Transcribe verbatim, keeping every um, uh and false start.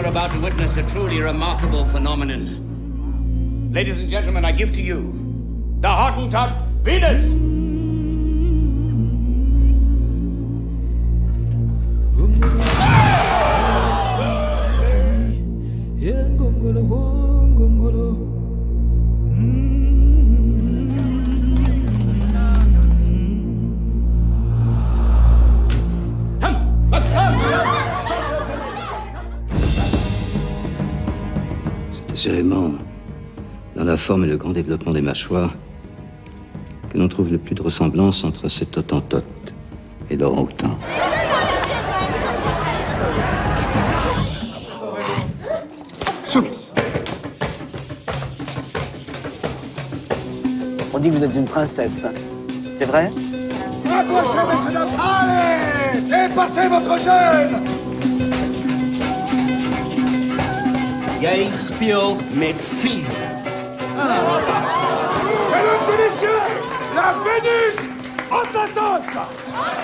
you're about to witness a truly remarkable phenomenon. Ladies and gentlemen, I give to you the Hottentot Venus! C'est assurément dans la forme et le grand développement des mâchoires que l'on trouve le plus de ressemblance entre cet Hottentot et l'orang-outan. Soumise. On dit que vous êtes une princesse. C'est vrai? Approchez, messieurs dames. Allez, dépassez votre jeune. Jij speelt met vuur. Mesdames et messieurs, la Vénus Hottentot.